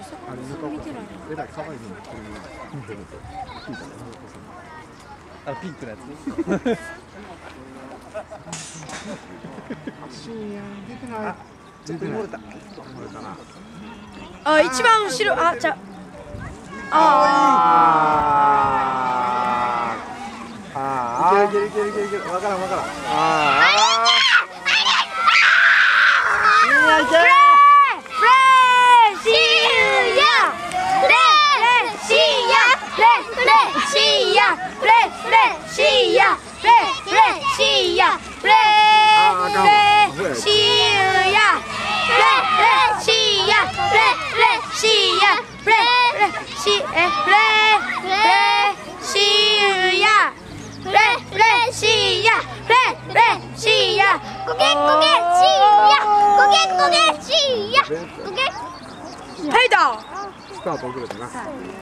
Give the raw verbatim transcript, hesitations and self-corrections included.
あれ見てない。えらい可愛いの見てると聞いたね。 あ、ピンクのやつ。 深夜出てない。 ちょっと漏れた。 漏れたな。 あ、一番後ろ、あ、じゃあ。 ああ。いけるいけるいけるいける。わからんわからん。ああ。いやいけ。 ペイだ。 スタート遅れたな。